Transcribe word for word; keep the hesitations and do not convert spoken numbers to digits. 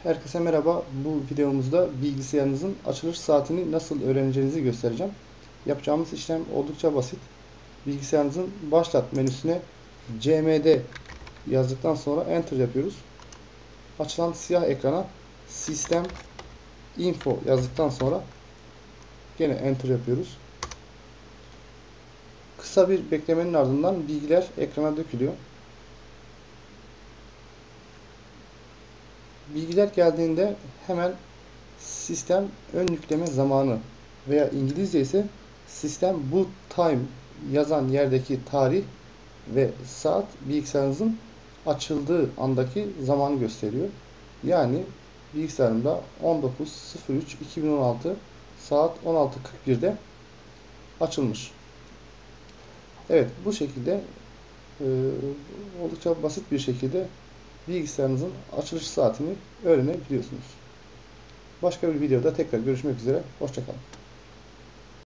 Herkese merhaba. Bu videomuzda bilgisayarınızın açılış saatini nasıl öğreneceğinizi göstereceğim. Yapacağımız işlem oldukça basit. Bilgisayarınızın başlat menüsüne C M D yazdıktan sonra Enter yapıyoruz. Açılan siyah ekrana System Info yazdıktan sonra gene Enter yapıyoruz. Kısa bir beklemenin ardından bilgiler ekrana dökülüyor. Bilgiler geldiğinde hemen sistem ön yükleme zamanı veya İngilizce ise sistem boot time yazan yerdeki tarih ve saat bilgisayarınızın açıldığı andaki zamanı gösteriyor. Yani bilgisayarımda on dokuz sıfır üç iki bin on altı saat on altı kırk birde açılmış. Evet, bu şekilde e, oldukça basit bir şekilde bilgisayarınızın açılış saatini öğrenebiliyorsunuz. Başka bir videoda tekrar görüşmek üzere. Hoşça kalın.